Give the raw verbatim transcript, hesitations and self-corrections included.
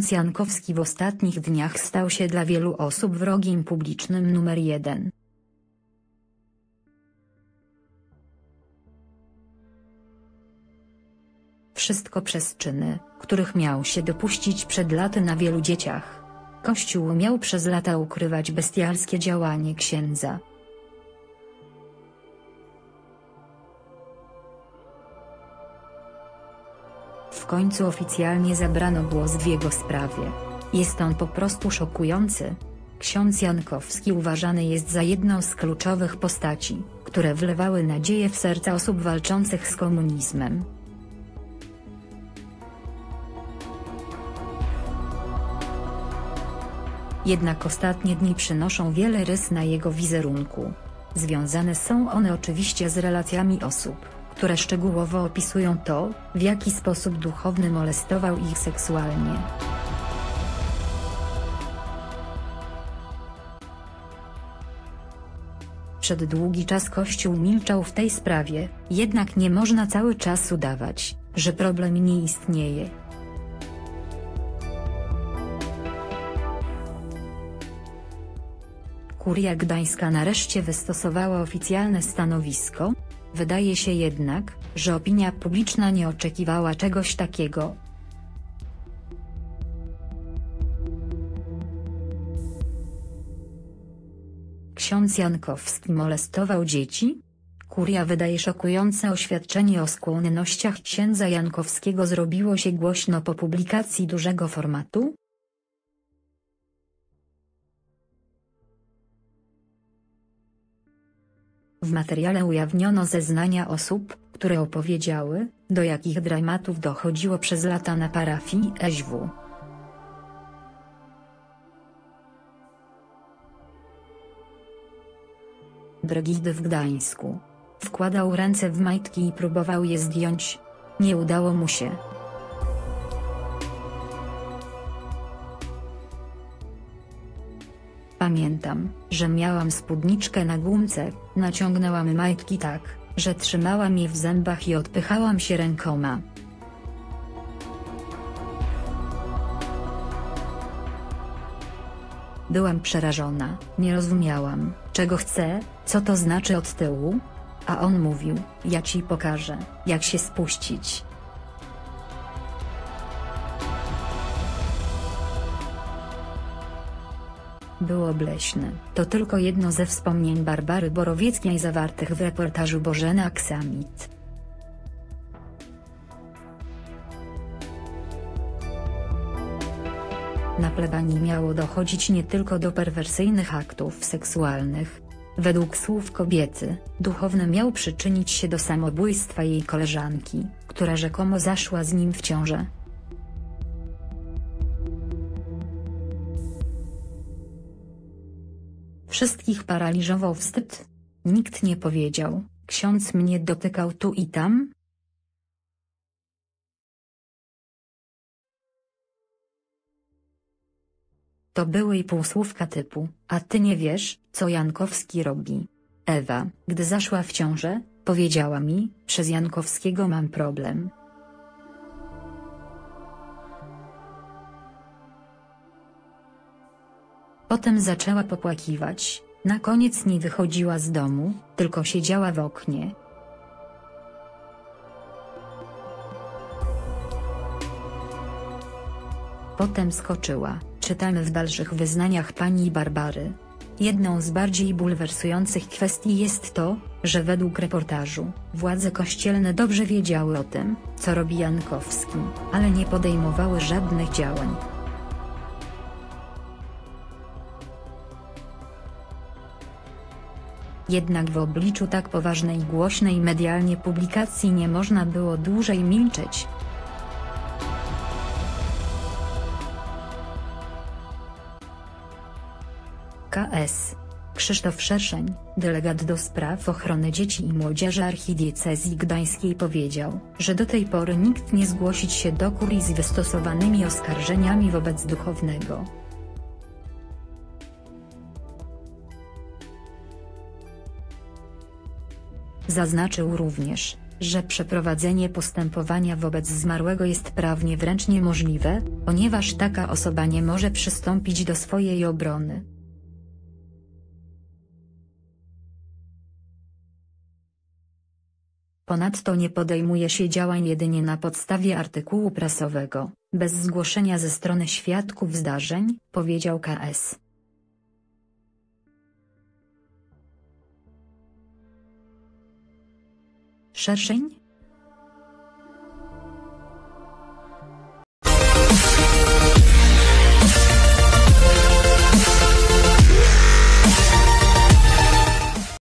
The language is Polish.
ksiądz Jankowski w ostatnich dniach stał się dla wielu osób wrogiem publicznym numer jeden. Wszystko przez czyny, których miał się dopuścić przed laty na wielu dzieciach. Kościół miał przez lata ukrywać bestialskie działanie księdza. W końcu oficjalnie zabrano głos w jego sprawie. Jest on po prostu szokujący. Ksiądz Jankowski uważany jest za jedną z kluczowych postaci, które wlewały nadzieję w serca osób walczących z komunizmem. Jednak ostatnie dni przynoszą wiele rys na jego wizerunku. Związane są one oczywiście z relacjami osób, które szczegółowo opisują to, w jaki sposób duchowny molestował ich seksualnie. Przez długi czas Kościół milczał w tej sprawie, jednak nie można cały czas udawać, że problem nie istnieje. Kuria Gdańska nareszcie wystosowała oficjalne stanowisko. Wydaje się jednak, że opinia publiczna nie oczekiwała czegoś takiego. Ksiądz Jankowski molestował dzieci? Kuria wydaje szokujące oświadczenie o skłonnościach księdza Jankowskiego zrobiło się głośno po publikacji dużego formatu. W materiale ujawniono zeznania osób, które opowiedziały, do jakich dramatów dochodziło przez lata na parafii S W. Brygidy w Gdańsku. Wkładał ręce w majtki i próbował je zdjąć. Nie udało mu się. Pamiętam, że miałam spódniczkę na gumce, naciągnęłam majtki tak, że trzymałam je w zębach i odpychałam się rękoma. Byłam przerażona, nie rozumiałam, czego chce, co to znaczy od tyłu. A on mówił, ja ci pokażę, jak się spuścić. Było obleśne. To tylko jedno ze wspomnień Barbary Borowieckiej zawartych w reportażu Bożena Aksamit. Na plebanii miało dochodzić nie tylko do perwersyjnych aktów seksualnych. Według słów kobiety, duchowny miał przyczynić się do samobójstwa jej koleżanki, która rzekomo zaszła z nim w ciążę. Wszystkich paraliżował wstyd. Nikt nie powiedział, ksiądz mnie dotykał tu i tam. To były i półsłówka typu, a ty nie wiesz, co Jankowski robi. Ewa, gdy zaszła w ciążę, powiedziała mi, przez Jankowskiego mam problem. Potem zaczęła popłakiwać, na koniec nie wychodziła z domu, tylko siedziała w oknie. Potem skoczyła. Czytamy w dalszych wyznaniach pani Barbary. Jedną z bardziej bulwersujących kwestii jest to, że według reportażu, władze kościelne dobrze wiedziały o tym, co robi Jankowski, ale nie podejmowały żadnych działań. Jednak w obliczu tak poważnej i głośnej medialnie publikacji nie można było dłużej milczeć. K S. Krzysztof Szerszeń, delegat do spraw ochrony dzieci i młodzieży archidiecezji gdańskiej powiedział, że do tej pory nikt nie zgłosił się do kurii z wystosowanymi oskarżeniami wobec duchownego. Zaznaczył również, że przeprowadzenie postępowania wobec zmarłego jest prawnie wręcz niemożliwe, ponieważ taka osoba nie może przystąpić do swojej obrony. Ponadto nie podejmuje się działań jedynie na podstawie artykułu prasowego, bez zgłoszenia ze strony świadków zdarzeń, powiedział K S. Szerszeń?